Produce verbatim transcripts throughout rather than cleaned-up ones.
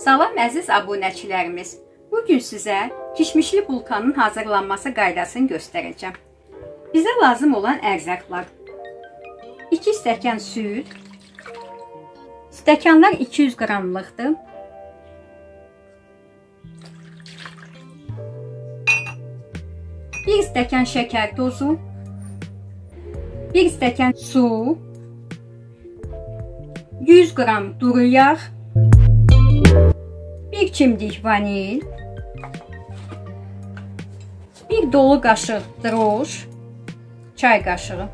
Salam əziz abunəçilərimiz. Bugün sizə kişmişli bulkanın hazırlanması qaydasını göstərəcəm. Bizə lazım olan ərzaqlar: iki stəkan süd, stəkanlar iki yüz qramlıqdır. bir stəkan şəkər tozu, bir stəkan su, yüz qram duru yağ, bir çimdik vanil, bir dolu qaşıq droş, çay qaşığı,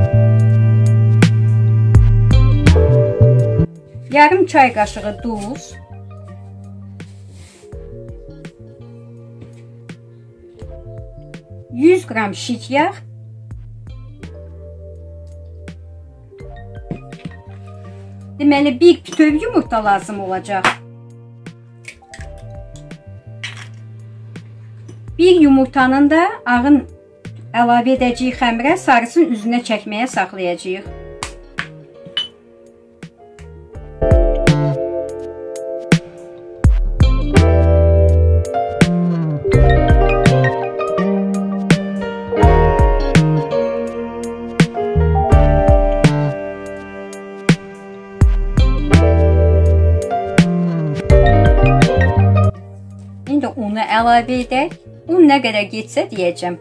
yarım çay qaşığı duz, yüz qram şit yağ, deməli bir bütöv yumurta lazım olacaq. Bir yumurtanın da ağın əlavə edəcəyik xəmirə, sarısını üzünə çəkməyə saxlayacağıq. İndi unu əlavə edək. Un nə qədər getsə deyəcəm.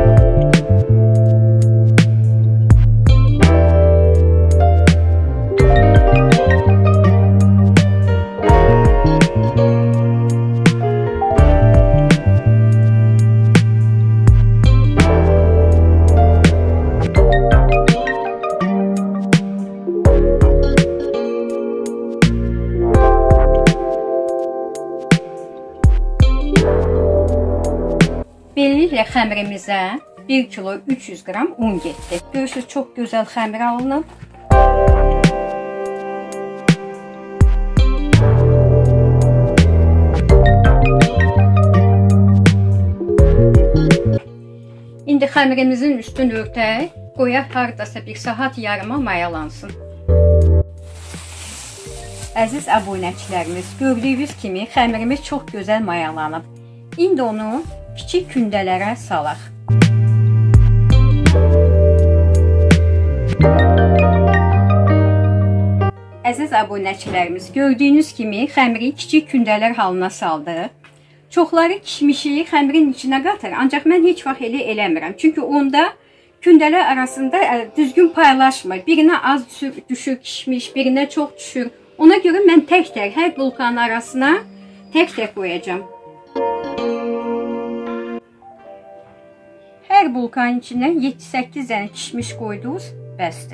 Beləliklə xəmirimizə bir kilo üç yüz qram un getdi. Görürsünüz, çox gözəl xəmir alınıb. İndi xəmirimizin üstünü örtək, qoyaq hardasa bir saat yarıma mayalansın. Əziz abunəçilərimiz, gördüyünüz kimi xəmirimiz çox gözəl mayalanıb. İndi onu kiçik kündələrə salaq. Əziz abunəçilərimiz, gördüyünüz kimi xəmiri kiçik kündələr halına saldıq. Çoxları kişmişi xəmirin içinə qatır, ancaq mən heç vaxt elə eləmirəm. Çünki onda kündələr arasında düzgün paylaşmır. Birinə az düşür kişmiş, birinə çox düşür. Ona görə mən tək-tək hər bulkanın arasına tək-tək qoyacağım. Hər bulkanın içinə yeddi səkkiz dənə kişmiş qoyduğunuz bəsdir.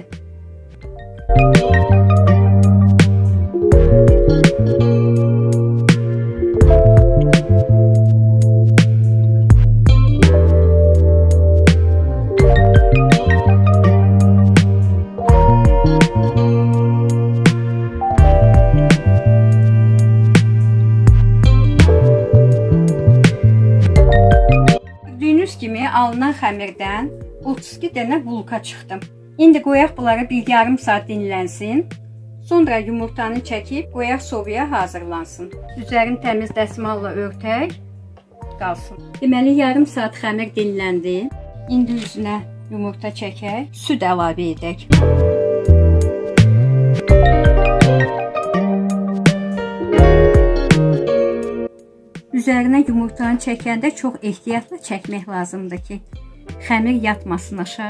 Gördüyünüz kimi alınan xəmirdən otuz iki dənə bulka çıxdı. İndi qoyaq bunları bir yarım saat dinlənsin. Sonra yumurtanı çəkib qoyaq sobaya hazırlansın. Üzerini təmiz dəsmalla örtək qalsın. Deməli yarım saat xəmir dinləndi. İndi üzünə yumurta çəkək, süd əlavə edək. Üzərinə yumurtanı çəkəndə çox ehtiyatla çəkmək lazımdır ki, xəmir yatmasın aşağı.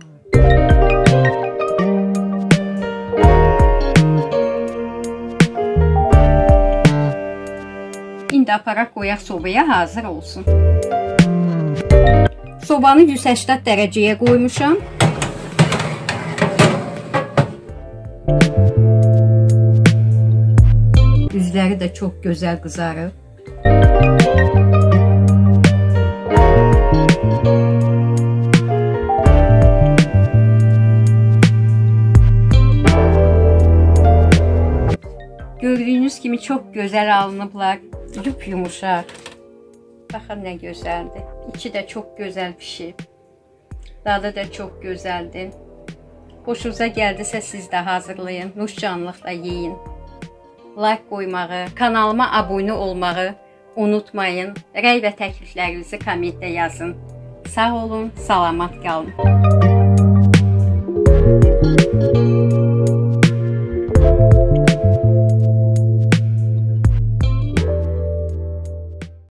İndi aparaq qoyaq sobaya hazır olsun. Sobanı yüz səksən dərəcəyə qoymuşam. Üzləri də çox gözəl qızarıb. Gördüyünüz kimi çox gözəl alınıblar. Yup yumuşaq. Baxın nə gözəldir. İçi də çox gözəl pişib. Dadı da çox gözəldir. Xoşunuza gəldisə siz də hazırlayın. Nuş canlıqla yeyin. like qoymağı, kanalıma abunə olmağı unutmayın. Rəy və təkliflərinizi kommentdə yazın. Sağ olun, salamat qalın.